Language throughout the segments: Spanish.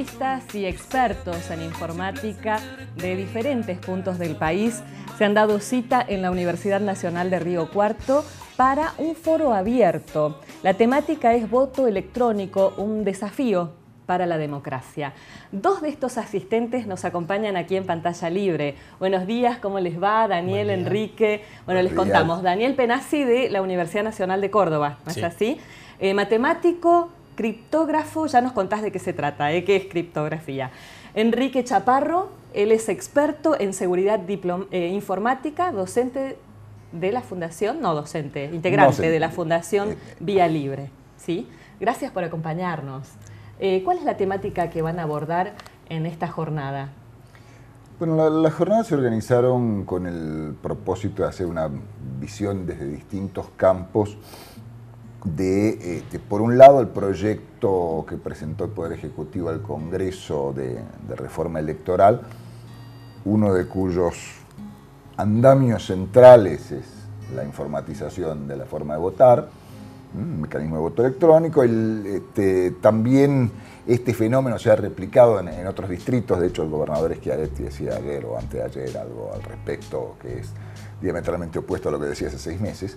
especialistas y expertos en informática de diferentes puntos del país se han dado cita en la Universidad Nacional de Río Cuarto para un foro abierto. La temática es voto electrónico, un desafío para la democracia. Dos de estos asistentes nos acompañan aquí en Pantalla Libre. Buenos días, ¿cómo les va? Daniel, Enrique. Bueno, les contamos. Daniel Penazzi de la Universidad Nacional de Córdoba, ¿no es así? Matemático, criptógrafo, ya nos contás de qué se trata, qué es criptografía. Enrique Chaparro, él es experto en seguridad informática, docente de la Fundación, integrante de la Fundación Vía Libre. ¿Sí? Gracias por acompañarnos. ¿Cuál es la temática que van a abordar en esta jornada? Bueno, las jornadas se organizaron con el propósito de hacer una visión desde distintos campos de, por un lado, el proyecto que presentó el Poder Ejecutivo al Congreso de reforma electoral, uno de cuyos andamios centrales es la informatización de la forma de votar, un mecanismo de voto electrónico. También este fenómeno se ha replicado en otros distritos. De hecho, el gobernador Schiaretti decía ayer o antes de ayer algo al respecto que es diametralmente opuesto a lo que decía hace 6 meses.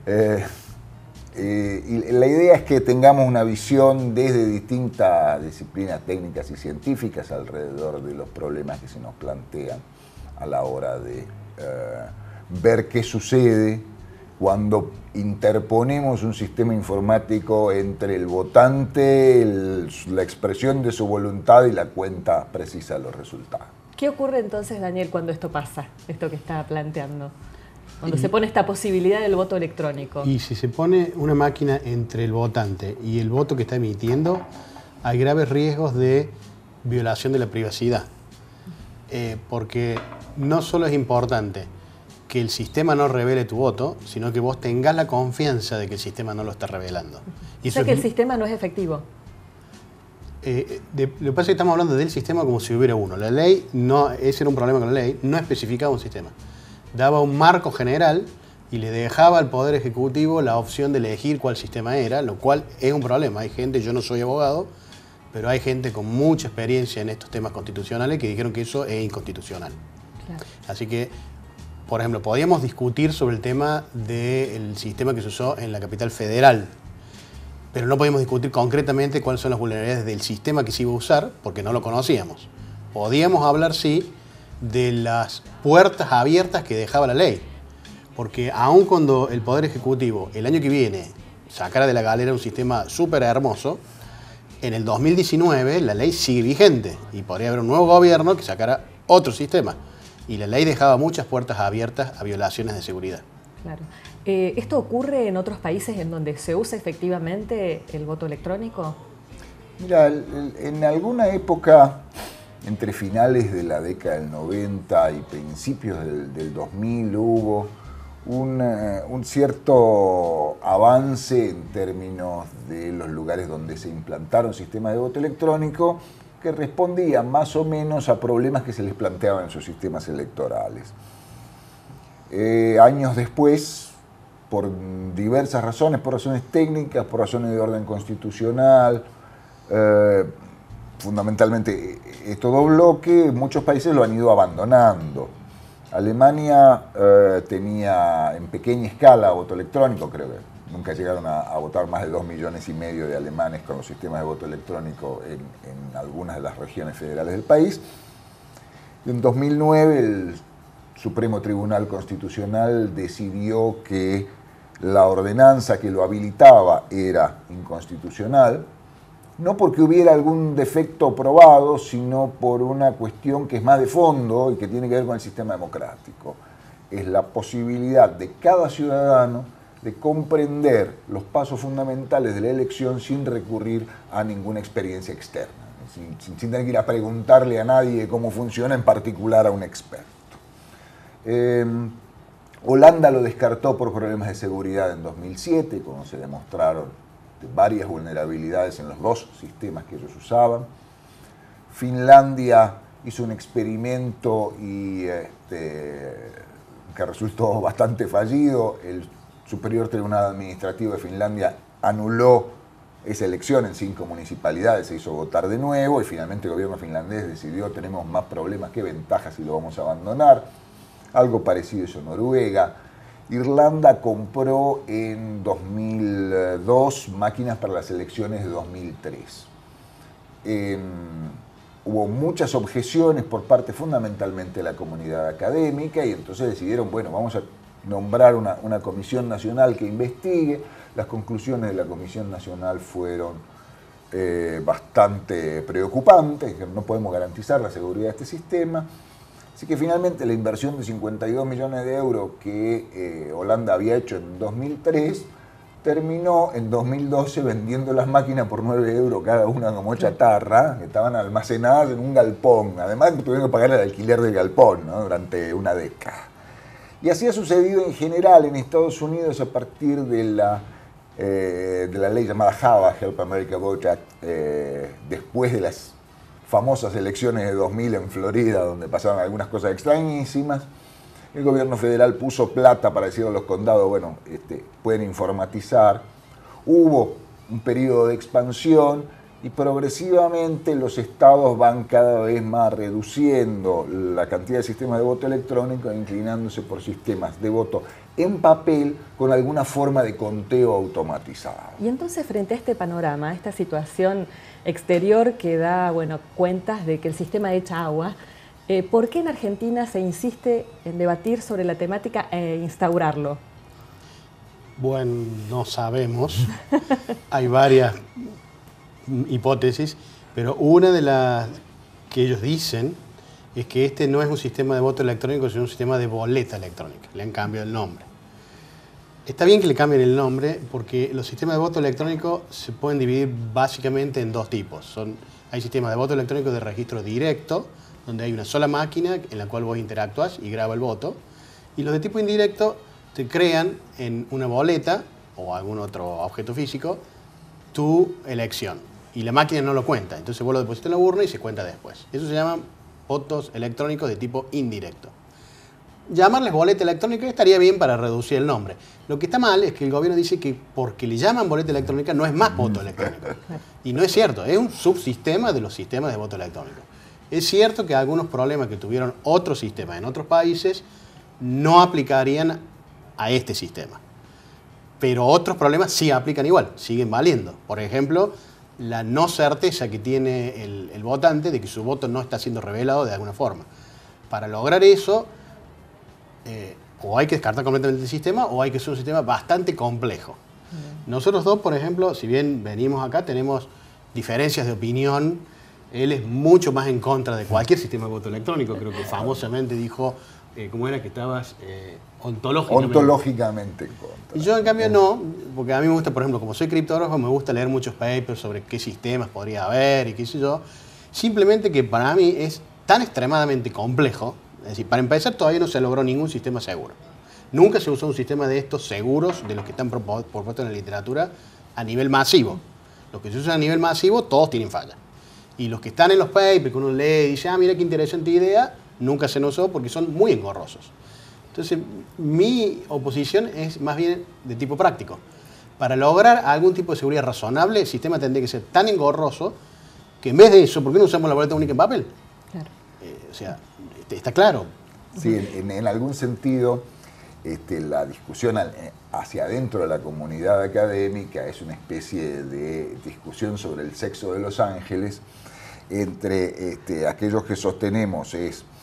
Y la idea es que tengamos una visión desde distintas disciplinas técnicas y científicas alrededor de los problemas que se nos plantean a la hora de ver qué sucede cuando interponemos un sistema informático entre el votante, la expresión de su voluntad y la cuenta precisa de los resultados. ¿Qué ocurre entonces, Daniel, cuando esto pasa, esto que está planteando? Cuando se pone esta posibilidad del voto electrónico. Y si se pone una máquina entre el votante y el voto que está emitiendo, hay graves riesgos de violación de la privacidad. Porque no solo es importante que el sistema no revele tu voto, sino que vos tengas la confianza de que el sistema no lo está revelando. Y o sea que el sistema no es efectivo. Lo que pasa es que estamos hablando del sistema como si hubiera uno. La ley, ese era un problema con la ley, no especificaba un sistema. Daba un marco general y le dejaba al Poder Ejecutivo la opción de elegir cuál sistema era, lo cual es un problema. Hay gente, yo no soy abogado, pero hay gente con mucha experiencia en estos temas constitucionales que dijeron que eso es inconstitucional. Claro. Así que, por ejemplo, podíamos discutir sobre el tema del sistema que se usó en la capital federal, pero no podíamos discutir concretamente cuáles son las vulnerabilidades del sistema que se iba a usar, porque no lo conocíamos. Podíamos hablar, sí, de las puertas abiertas que dejaba la ley, porque aun cuando el Poder Ejecutivo el año que viene sacara de la galera un sistema súper hermoso, en el 2019 la ley sigue vigente y podría haber un nuevo gobierno que sacara otro sistema. Y la ley dejaba muchas puertas abiertas a violaciones de seguridad. Claro. ¿Esto ocurre en otros países en donde se usa efectivamente el voto electrónico? Mira, en alguna época, entre finales de la década del 90 y principios del 2000, hubo un cierto avance en términos de los lugares donde se implantaron sistemas de voto electrónico que respondían más o menos a problemas que se les planteaban en sus sistemas electorales. Años después, por diversas razones, por razones técnicas, por razones de orden constitucional, fundamentalmente todo bloque, muchos países lo han ido abandonando. Alemania tenía en pequeña escala voto electrónico, creo que nunca llegaron a votar más de 2,5 millones de alemanes con los sistemas de voto electrónico en algunas de las regiones federales del país. Y en 2009 el Supremo Tribunal Constitucional decidió que la ordenanza que lo habilitaba era inconstitucional, no porque hubiera algún defecto probado, sino por una cuestión que es más de fondo y que tiene que ver con el sistema democrático. Es la posibilidad de cada ciudadano de comprender los pasos fundamentales de la elección sin recurrir a ninguna experiencia externa, sin tener que ir a preguntarle a nadie cómo funciona, en particular a un experto. Holanda lo descartó por problemas de seguridad en 2007, cuando se demostraron varias vulnerabilidades en los dos sistemas que ellos usaban. Finlandia hizo un experimento que resultó bastante fallido. El Superior Tribunal Administrativo de Finlandia anuló esa elección en 5 municipalidades se hizo votar de nuevo y finalmente el gobierno finlandés decidió tenemos más problemas que ventajas y lo vamos a abandonar. Algo parecido hizo Noruega. Irlanda compró en 2002 máquinas para las elecciones de 2003. Hubo muchas objeciones por parte fundamentalmente de la comunidad académica y entonces decidieron, bueno, vamos a nombrar una comisión nacional que investigue. Las conclusiones de la comisión nacional fueron bastante preocupantes, que no podemos garantizar la seguridad de este sistema. Así que finalmente la inversión de 52 millones de euros que Holanda había hecho en 2003 terminó en 2012 vendiendo las máquinas por 9 euros cada una como chatarra, que estaban almacenadas en un galpón. Además tuvieron que pagar el alquiler del galpón, ¿no?, durante una década. Y así ha sucedido en general en Estados Unidos a partir de la ley llamada HAVA, Help America Vote Act, después de las famosas elecciones de 2000 en Florida, donde pasaron algunas cosas extrañísimas. El gobierno federal puso plata para decirle a los condados, bueno, pueden informatizar. Hubo un periodo de expansión y progresivamente los estados van cada vez más reduciendo la cantidad de sistemas de voto electrónico e inclinándose por sistemas de voto en papel con alguna forma de conteo automatizado. Y entonces, frente a este panorama, a esta situación exterior que da, bueno, cuentas de que el sistema echa agua, ¿por qué en Argentina se insiste en debatir sobre la temática e instaurarlo? Bueno, no sabemos. Hay varias hipótesis, pero una de las que ellos dicen es que este no es un sistema de voto electrónico, sino un sistema de boleta electrónica. Le han cambiado el nombre. Está bien que le cambien el nombre porque los sistemas de voto electrónico se pueden dividir básicamente en dos tipos. Hay sistemas de voto electrónico de registro directo, donde hay una sola máquina en la cual vos interactúas y graba el voto. Y los de tipo indirecto te crean en una boleta o algún otro objeto físico tu elección. Y la máquina no lo cuenta. Entonces vos lo depositas en la urna y se cuenta después. Eso se llaman votos electrónicos de tipo indirecto. Llamarles boleta electrónica estaría bien para reducir el nombre. Lo que está mal es que el gobierno dice que porque le llaman boleta electrónica no es más voto electrónico. Y no es cierto, es un subsistema de los sistemas de voto electrónico. Es cierto que algunos problemas que tuvieron otros sistemas en otros países no aplicarían a este sistema. Pero otros problemas sí aplican igual, siguen valiendo. Por ejemplo, la no certeza que tiene el votante de que su voto no está siendo revelado de alguna forma. Para lograr eso, o hay que descartar completamente el sistema o hay que hacer un sistema bastante complejo. Nosotros dos, por ejemplo, si bien venimos acá, tenemos diferencias de opinión. Él es mucho más en contra de cualquier sistema de voto electrónico. Creo que famosamente dijo, ¿cómo era que estabas? Ontológicamente en contra. Y yo, en cambio, no, porque a mí me gusta, por ejemplo, como soy criptógrafo, me gusta leer muchos papers sobre qué sistemas podría haber y qué sé yo. Simplemente que para mí es tan extremadamente complejo. Es decir, para empezar, todavía no se logró ningún sistema seguro. Nunca se usó un sistema de estos seguros, de los que están propuestos en la literatura, a nivel masivo. Los que se usan a nivel masivo, todos tienen falla. Y los que están en los papers, que uno lee y dice, ah, mira qué interesante idea, nunca se usó porque son muy engorrosos. Entonces, mi oposición es más bien de tipo práctico. Para lograr algún tipo de seguridad razonable, el sistema tendría que ser tan engorroso que en vez de eso, ¿por qué no usamos la boleta única en papel? Claro. O sea, está claro. Sí, en algún sentido, la discusión hacia adentro de la comunidad académica es una especie de discusión sobre el sexo de los ángeles entre aquellos que sostenemos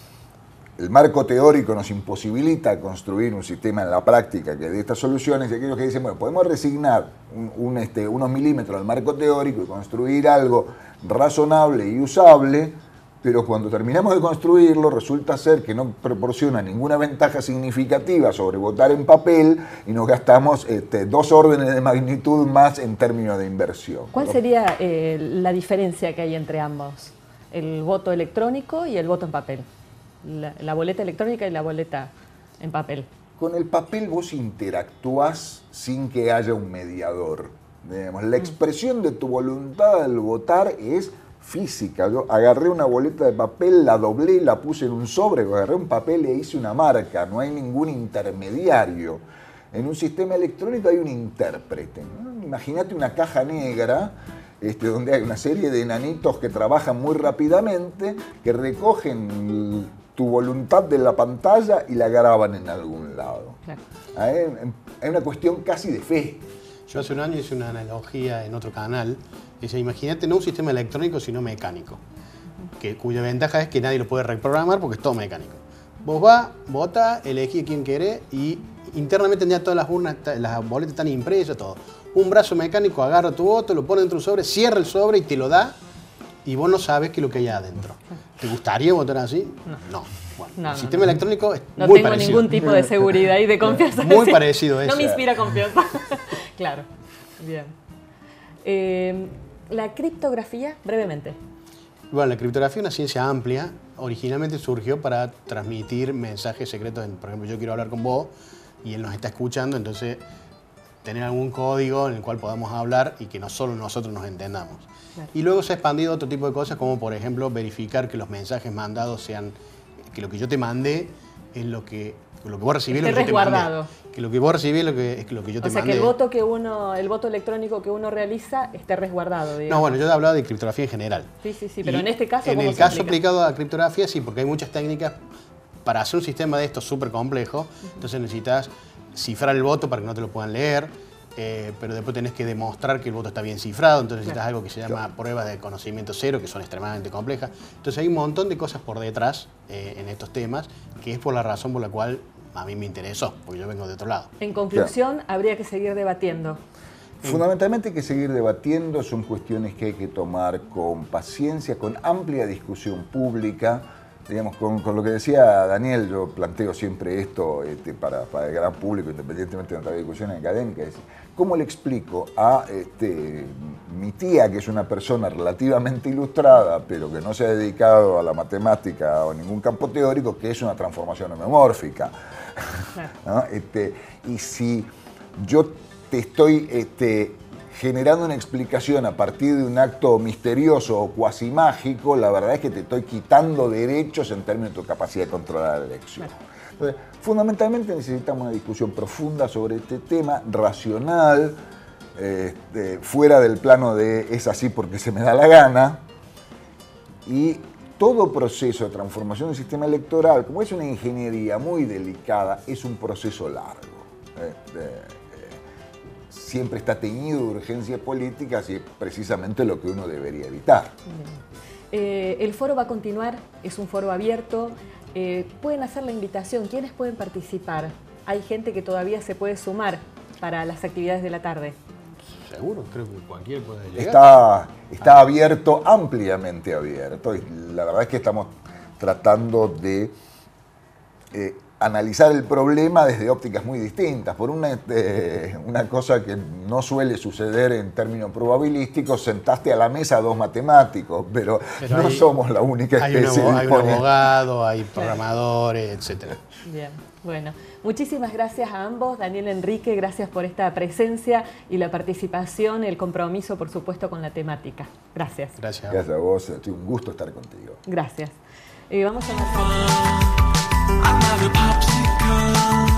el marco teórico nos imposibilita construir un sistema en la práctica que dé estas soluciones y aquellos que dicen, bueno, podemos resignar unos milímetros al marco teórico y construir algo razonable y usable, pero cuando terminamos de construirlo resulta ser que no proporciona ninguna ventaja significativa sobre votar en papel y nos gastamos 2 órdenes de magnitud más en términos de inversión. ¿Cuál sería la diferencia que hay entre ambos? El voto electrónico y el voto en papel. La boleta electrónica y la boleta en papel. Con el papel vos interactúas sin que haya un mediador. Digamos, la expresión de tu voluntad al votar es física. Yo agarré una boleta de papel, la doblé, la puse en un sobre, agarré un papel e hice una marca. No hay ningún intermediario. En un sistema electrónico hay un intérprete, ¿no? Imagínate una caja negra donde hay una serie de enanitos que trabajan muy rápidamente, que recogen tu voluntad de la pantalla y la graban en algún lado. Claro. Hay una cuestión casi de fe. Yo hace un año hice una analogía en otro canal. Dice, imagínate no un sistema electrónico, sino mecánico. Cuya ventaja es que nadie lo puede reprogramar porque es todo mecánico. Vos vas, votás, elegís quién querés y internamente ya todas las urnas, las boletas están impresas, todo. Un brazo mecánico agarra tu voto, lo pone dentro de un sobre, cierra el sobre y te lo da y vos no sabes qué es lo que hay adentro. ¿Te gustaría votar así? No. Bueno, el sistema electrónico es muy parecido. No tengo ningún tipo de seguridad y de confianza. Muy parecido a eso. No me inspira confianza. Claro. Bien. La criptografía, brevemente. Bueno, la criptografía es una ciencia amplia. Originalmente surgió para transmitir mensajes secretos. Por ejemplo, yo quiero hablar con vos y él nos está escuchando, entonces tener algún código en el cual podamos hablar y que no solo nosotros nos entendamos. Claro. Y luego se ha expandido otro tipo de cosas, como por ejemplo verificar que los mensajes mandados sean, que lo que yo te mandé es lo que vos recibís, lo que yo te mandé. Que lo que vos recibís es lo que yo te mandé. O sea, que el voto electrónico que uno realiza esté resguardado, digamos. No, bueno, yo he hablado de criptografía en general. Sí, pero en este caso, en el caso aplicado a criptografía, sí, porque hay muchas técnicas para hacer un sistema de estos súper complejo. Entonces necesitas cifrar el voto para que no te lo puedan leer, pero después tenés que demostrar que el voto está bien cifrado, entonces necesitas algo que se llama pruebas de conocimiento cero, que son extremadamente complejas. Entonces hay un montón de cosas por detrás en estos temas, que es por la razón por la cual a mí me interesó, porque yo vengo de otro lado. En conclusión, habría que seguir debatiendo. Fundamentalmente hay que seguir debatiendo, son cuestiones que hay que tomar con paciencia, con amplia discusión pública. Digamos, con lo que decía Daniel, yo planteo siempre esto para el gran público, independientemente de nuestra discusión académica. Es decir, ¿cómo le explico a mi tía, que es una persona relativamente ilustrada, pero que no se ha dedicado a la matemática o a ningún campo teórico, que es una transformación homomórfica? ¿No? Y si yo te estoy generando una explicación a partir de un acto misterioso o cuasi mágico, la verdad es que te estoy quitando derechos en términos de tu capacidad de controlar la elección. Entonces, fundamentalmente necesitamos una discusión profunda sobre este tema, racional, fuera del plano de es así porque se me da la gana, y todo proceso de transformación del sistema electoral, como es una ingeniería muy delicada, es un proceso largo. Siempre está teñido de urgencias políticas y es precisamente lo que uno debería evitar. El foro va a continuar, es un foro abierto. Pueden hacer la invitación, ¿quiénes pueden participar? Hay gente que todavía se puede sumar para las actividades de la tarde. Seguro, creo que cualquiera puede llegar. Está abierto, ampliamente abierto, y la verdad es que estamos tratando de analizar el problema desde ópticas muy distintas. Por una cosa que no suele suceder en términos probabilísticos, sentaste a la mesa a dos matemáticos, pero no somos la única especie. Hay un abogado, hay programadores, etc. Bien, bueno. Muchísimas gracias a ambos. Daniel, Enrique, gracias por esta presencia y la participación, el compromiso, por supuesto, con la temática. Gracias. Gracias a vos, es un gusto estar contigo. Gracias. Vamos a marcar.